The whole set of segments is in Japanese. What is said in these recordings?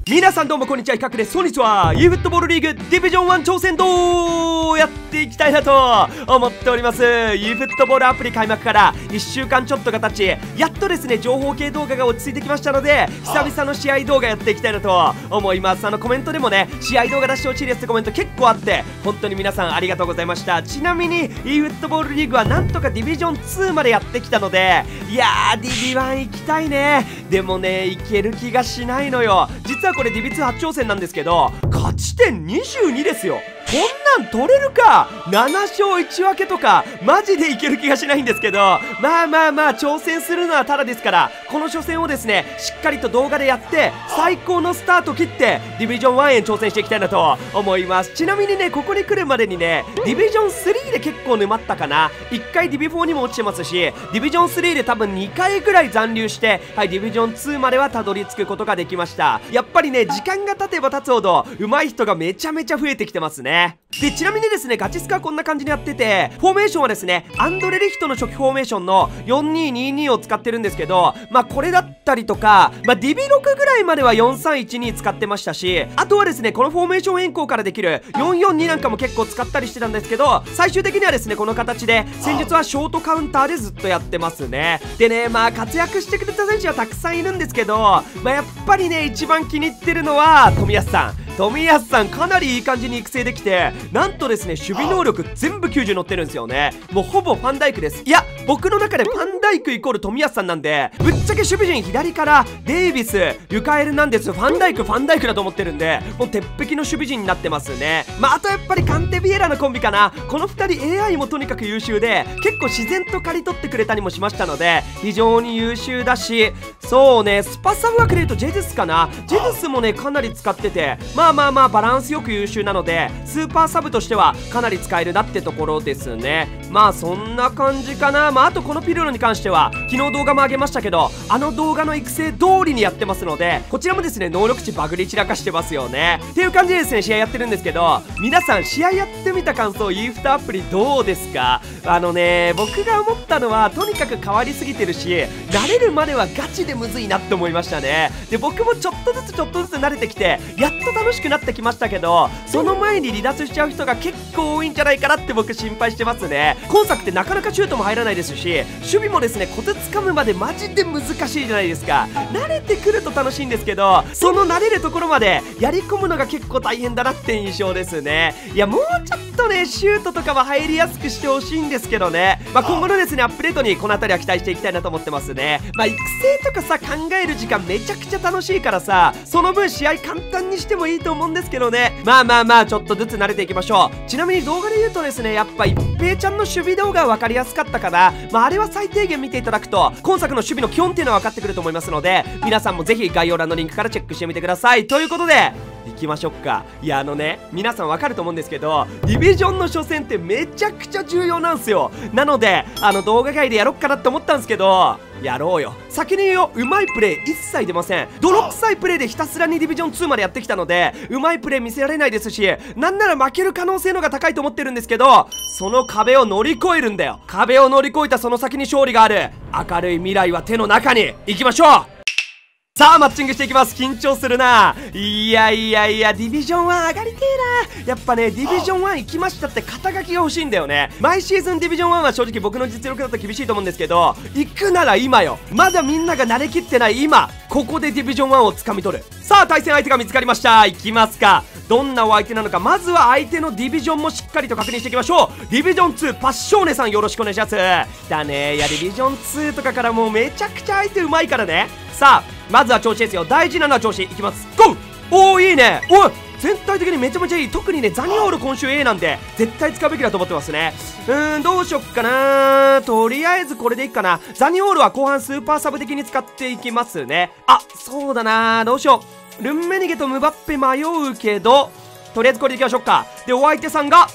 皆さんどうもこんにちは、いかくです。本日は e フットボールリーグディビジョン1挑戦どうやっていきたいなと思っております。 e フットボールアプリ開幕から1週間ちょっとが経ち、やっとですね情報系動画が落ち着いてきましたので、久々の試合動画やっていきたいなと思います。コメントでもね、試合動画出してほしいですってコメント結構あって、本当に皆さんありがとうございました。ちなみに e フットボールリーグはなんとかディビジョン2までやってきたので、いやーディビ1行きたいね。でもね、いける気がしないのよ。実はこれディビ2初挑戦なんですけど、勝ち点22ですよ。こんなん取れるか。7勝1分けとかマジでいける気がしないんですけど、まあ挑戦するのはただですから、この初戦をですねしっかりと動画でやって最高のスタート切ってディビジョン1へ挑戦していきたいなと思います。ちなみにね、ここに来るまでにねディビジョン3で結構沼ったかな。1回ディビ4にも落ちてますし、ディビジョン3で多分2回ぐらい残留して、はい、ディビジョン2まではたどり着くことができました。やっぱりね、時間が経てば経つほど上手い人がめちゃめちゃ増えてきてますね。で、ちなみにですね、ガチスカはこんな感じにやってて、フォーメーションはですね、アンドレ・リヒトの初期フォーメーションの 4222 を使ってるんですけど、これだったりとか、ディビ6ぐらいまでは4312使ってましたし、あとはですね、このフォーメーション変更からできる442なんかも結構使ったりしてたんですけど、最終的にはですね、この形で戦術はショートカウンターでずっとやってますね。でね、活躍してくれた選手はたくさんいるんですけど、やっぱりね、一番気に入ってるのは冨安さん。冨安さんかなりいい感じに育成できて、なんとですね守備能力全部90乗ってるんですよね。もうほぼファンダイクです。いや、僕の中でファンダイクイコール冨安さんなんで、ぶっちゃけ守備陣左からデイビス、ルカエルなんです。ファンダイクだと思ってるんで、もう鉄壁の守備陣になってますね。あとやっぱりカンテビエラのコンビかな。この2人 AI もとにかく優秀で、結構自然と刈り取ってくれたりもしましたので、非常に優秀だし、そうね、スパサブ枠でいうとジェズスかな。ジェズスもねかなり使ってて、バランスよく優秀なので、スーパーサブとしてはかなり使えるなってところですね。そんな感じかな。あとこのピルロに関しては昨日動画も上げましたけど、あの動画の育成通りにやってますので、こちらもですね能力値バグり散らかしてますよねっていう感じでですね試合やってるんですけど、皆さん試合やってみた感想 e フットアプリどうですか？僕が思ったのはとにかく変わりすぎてるし、慣れるまではガチでむずいなって思いましたね。で、僕もちょっとずつ慣れてきてやっと楽しくなってきましたけど、その前に離脱しちゃう人が結構多いんじゃないかなって僕心配してますね。今作ってなかなかシュートも入らないですし、守備もですねコツつかむまでマジで難しいじゃないですか。慣れてくると楽しいんですけど、その慣れるところまでやり込むのが結構大変だなって印象ですね。いや、もうちょっとねシュートとかは入りやすくしてほしいんですけどね。今後のですねアップデートにこの辺りは期待していきたいなと思ってますね。育成とかさ考える時間めちゃくちゃ楽しいからさ、その分試合簡単にしてもいいと思うんですけどね。ちょっとずつ慣れていきましょう。ちなみに動画で言うとですね、やっぱ一平ちゃんの守備動画は分かりやすかったかな。あれは最低限見ていただくと今作の守備の基本っていうのは分かってくると思いますので、皆さんもぜひ概要欄のリンクからチェックしてみてください。ということで行きましょうか。いや、皆さん分かると思うんですけど、ディビジョンの初戦ってめちゃくちゃ重要なんですよ。なので動画外でやろっかなって思ったんですけど、やろうよ。先に言うよ、うまいプレー一切出ません。泥臭いプレーでひたすらにディビジョン2までやってきたので、うまいプレー見せられないですし、なんなら負ける可能性のが高いと思ってるんですけど、その壁を乗り越えるんだよ。壁を乗り越えたその先に勝利がある。明るい未来は手の中に。行きましょう。さあマッチングしていきます。緊張するな。いやディビジョン1上がりてえな。やっぱねディビジョン1行きましたって肩書きが欲しいんだよね。毎シーズンディビジョン1は正直僕の実力だと厳しいと思うんですけど、行くなら今よ。まだみんなが慣れきってない今、ここでディビジョン1を掴み取る。さあ対戦相手が見つかりました。行きますか。どんなお相手なのか、まずは相手のディビジョンもしっかりと確認していきましょう。ディビジョン2パッショーネさんよろしくお願いします。だね。いやディビジョン2とかからもうめちゃくちゃ相手うまいからね。さあまずは調子ですよ。大事なのは調子。いきます。ゴー。おーいいね。おい全体的にめちゃめちゃいい。特にねザニオール今週 A なんで絶対使うべきだと思ってますね。どうしよっかな。とりあえずこれでいいかな。ザニオールは後半スーパーサブ的に使っていきますね。そうだな。どうしよう。ルンメニゲとムバッペ迷うけど、とりあえずこれでいきましょうか。でお相手さんが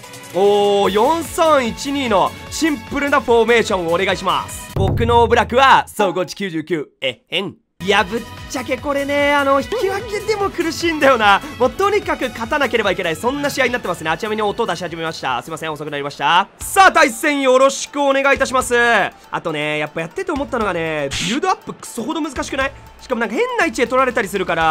4312のシンプルなフォーメーションをお願いします。僕のオブラクは総合値99。いやぶっちゃけこれね引き分けでも苦しいんだよな。もうとにかく勝たなければいけない、そんな試合になってますね。ちなみに音を出し始めました。すいません遅くなりました。さあ対戦よろしくお願いいたします。あとねやっぱやってて思ったのがね、ビルドアップクソほど難しくない？しかもなんか変な位置で取られたりするから、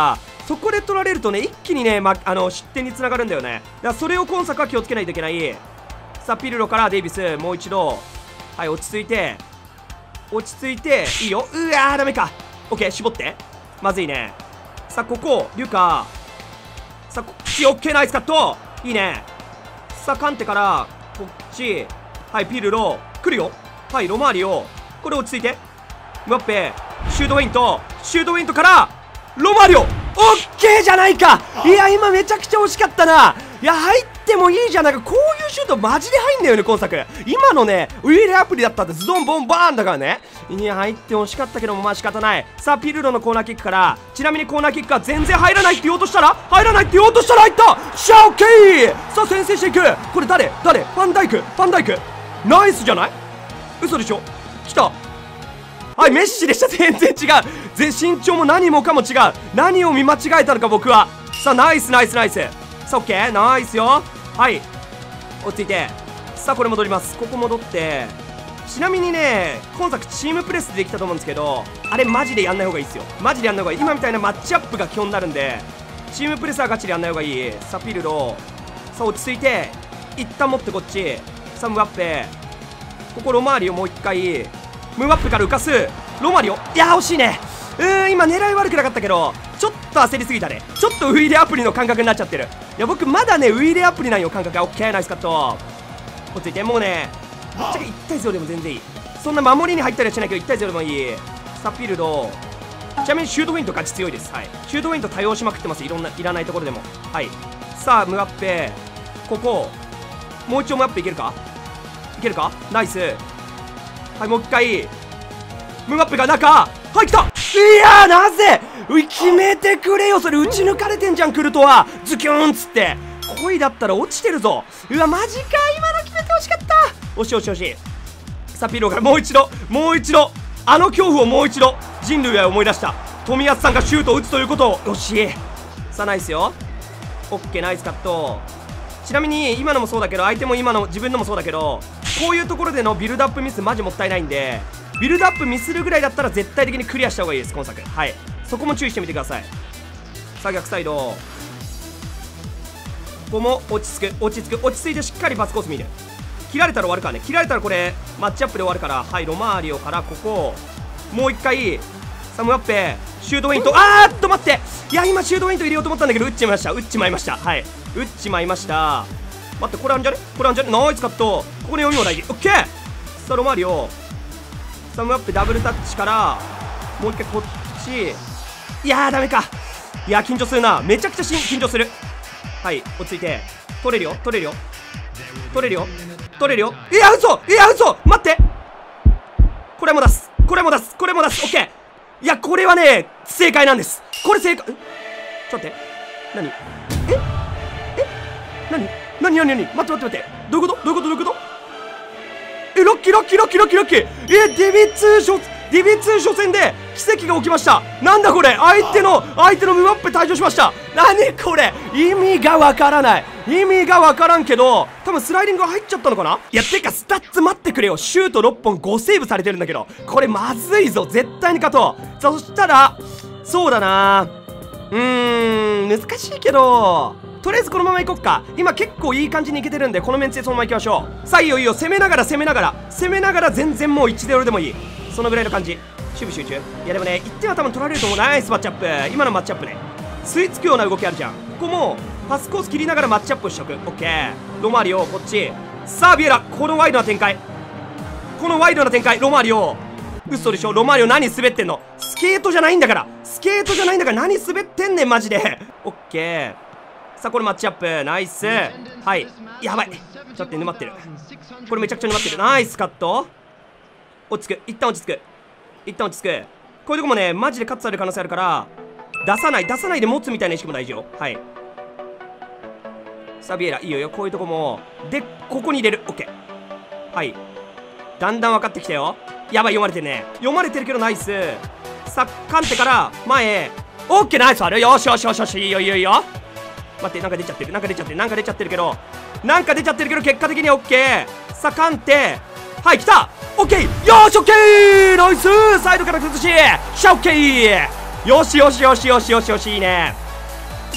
そこで取られるとね、一気にね、失点につながるんだよね。だからそれを今作は気をつけないといけない。さあピルロからデイビス、もう一度。はい、落ち着いていいよ。うわー、ダメか。オッケー、絞って。まずいね。さあここリュカ、さあこっち、オッケー、ナイスカット、いいね。さあカンテからこっち、はい、ピルロ来るよ。はい、ロマーリオ、これ落ち着いて。ムバッペ、シュートフェイントからロマーリオ、オッケーじゃないか。いや今めちゃくちゃ惜しかったな。いや入ってもいいじゃん。なんかこういうシュートマジで入んだよね今作。今のねウィーレアプリだったってズドンボンバーンだからね。いや入って惜しかったけどもまあ仕方ない。さあピルロのコーナーキックから、ちなみにコーナーキックは全然入らないって言おうとしたら入ったシャオケー。さあ先制していく。これ誰ファンダイクナイスじゃない。嘘でしょ。来た。はい、メッシでした。全然違う。身長も何もかも違う。何を見間違えたのか僕は。さあナイス。さあオッケー、ナイスよ。はい、落ち着いて。さあこれ戻ります。ここ戻って、ちなみにね今作チームプレスでできたと思うんですけど、あれマジでやんない方がいいですよ。マジでやんない方がいい。今みたいなマッチアップが基本になるんで、チームプレスはガチでやんない方がいい。さあピルロ、さあ落ち着いて一旦持ってこっち。さあムバッペ、ここロマーリオもう一回、ムバッペから浮かすロマリオ。いやー惜しいね。今狙い悪くなかったけどちょっと焦りすぎたね。ちょっとウィーレアプリの感覚になっちゃってる。いや僕まだねウィーレアプリなんよ感覚が。オッケー、ナイスカット。落ち着いて。もうねぶっちゃけ1対0でも全然いい。そんな守りに入ったりはしないけど1対0でもいい。サフィールド、ちなみにシュートフェイントガチ強いです。はい、シュートフェイント多用しまくってます。いらないところでも。はい、さあムバッペ、ここもう一丁ムバッペいけるかナイス。はい、もう一回ムバッペが中、はい来た。いやーなぜ決めてくれよ。それ打ち抜かれてんじゃん、クルトはズキューンっつって。恋だったら落ちてるぞ。うわマジか、今の決めてほしかった。惜しい。さあピローからもう一度あの恐怖をもう一度人類は思い出した。冨安さんがシュートを打つということを。よし、さあナイスよ。オッケー、ナイスカット。ちなみに今のもそうだけど、相手も今の自分のもそうだけど、こういうところでのビルドアップミスマジもったいないんで、ビルドアップミスるぐらいだったら絶対的にクリアした方がいいです今作。はい、そこも注意してみてください。さあ逆サイド、ここも落ち着いてしっかりパスコース見る。切られたら終わるからね。切られたらこれマッチアップで終わるから。はい、ロマーリオからここもう一回サムバッペ、シュートフェイント。待って、いや今シュートフェイント入れようと思ったんだけど打っちまいました。はい、打っちまいました。待って、これあんじゃねナイスカット。ここで読みも大事。オッケー。さあロマーリオ、サムバッペダブルタッチからもう一回こっち。いやーダメか。いや緊張するな、めちゃくちゃ緊張する。はい、落ち着いて。取れるよ。いや嘘待って、これも出す。オッケー。いやこれはね正解なんです。これ正解。ちょっと待って、何待ってどういうこと。ラッキー。デビ2初戦で奇跡が起きました。なんだこれ。相手のムバッペ退場しました。何これ、意味がわからんけど、多分スライディングが入っちゃったのかな。いやてかスタッツ待ってくれよ。シュート6本5セーブされてるんだけど、これまずいぞ。絶対に勝とう。そしたらそうだな、難しいけどとりあえずこのままいこっか。今結構いい感じにいけてるんで、このメンツでそのままいきましょう。さあいいよ、攻めながら全然もう 1-0 でもいい。そのぐらいの感じ。守備集中。いやでもね1点は多分取られると思う。ナイスマッチアップ。今のマッチアップね、吸い付くような動きあるじゃん。ここもパスコース切りながらマッチアップしとく。オッケー。ロマーリオこっち。さあビエラ、このワイドな展開。ロマーリオ嘘でしょ。ロマーリオ何滑ってんの。スケートじゃないんだから何滑ってんねんマジで。オッケー。さあこれマッチアップ。ナイス。はい、やばい、ちょっと沼ってる。これめちゃくちゃ沼ってる。ナイスカット。一旦落ち着く。こういうとこもねマジでカットされる可能性あるから、出さないで持つみたいな意識も大事よ。はい、さあビエラいいよ。こういうとこもでここに入れる。オッケー。はい、だんだん分かってきたよ。やばい、読まれてるけどナイス。さあカンテから前。オッケー、ナイス。あるよしいいよ。待って、なんか出ちゃってるけど結果的にはオッケー。さあカンテ、はい来た。オッケー、よしオッケー、ナイス。サイドから崩しシャオッケー。よしいいね。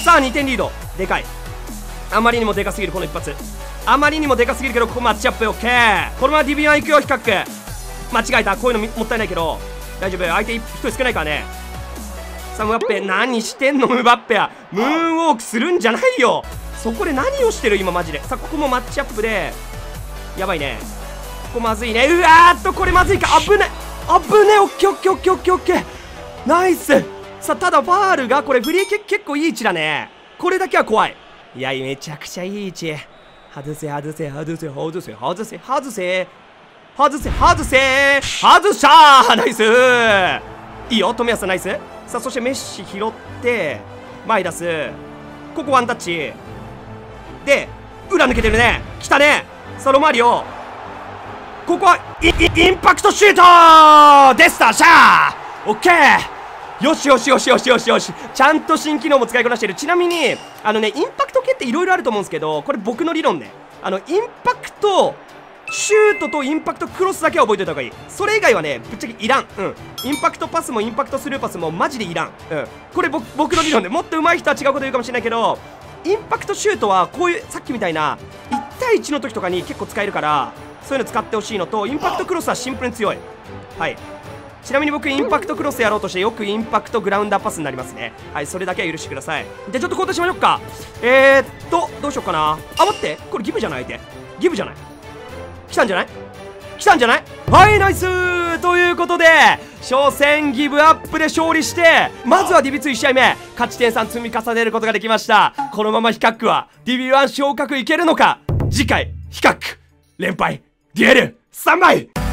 さあ2点リード、でかい。あまりにもでかすぎるこの一発、あまりにもでかすぎるけど、ここマッチアップ。オッケー、このままディビアンいくよ。比較間違えた、こういうのもったいないけど大丈夫、相手1人少ないからね。さあムバッペ、何してんのムバッペは。ムーンウォークするんじゃないよ、そこで何をしてる今マジで。さあここもマッチアップでやばいね、ここまずいね。うわーっとこれまずいか、危ね危ね。オッケーオッケーオッケーオッケーオッケー、ナイス。さあただファールがこれフリーキック結構いい位置だね。これだけは怖い。いやめちゃくちゃいい位置。外せ外せ外せ外せ外せ外せ外せ外せ外したー、ナイス。いいよ冨安ナイス。さあそしてメッシ拾って前出す。ここワンタッチで裏抜けてるね。来たね。さあロマリオ、ここはインパクトシュートでした。シャー、オッケー。よしよしよしよしよしよし、ちゃんと新機能も使いこなしている。ちなみにインパクト系っていろいろあると思うんですけど、これ僕の理論ね。インパクトシュートとインパクトクロスだけは覚えておいた方がいい。それ以外はねぶっちゃけいらん。インパクトパスもインパクトスルーパスもマジでいらん。これ僕の理論で、もっと上手い人は違うこと言うかもしれないけど、インパクトシュートはこういうさっきみたいな1対1の時とかに結構使えるから、そういうの使ってほしいのと、インパクトクロスはシンプルに強い。はい、ちなみに僕インパクトクロスやろうとしてよくインパクトグラウンダーパスになりますね。はい、それだけは許してください。じゃあちょっと交代しましょうか。どうしようかな。あ、待って、これギブじゃない、相手ギブじゃない、来たんじゃない来たんじゃない。はい、ナイスーということで初戦ギブアップで勝利して、まずはディビ2 1試合目勝ち点3積み重ねることができました。このままヒカックはディビ1昇格いけるのか。次回ヒカック連敗デュエル3枚。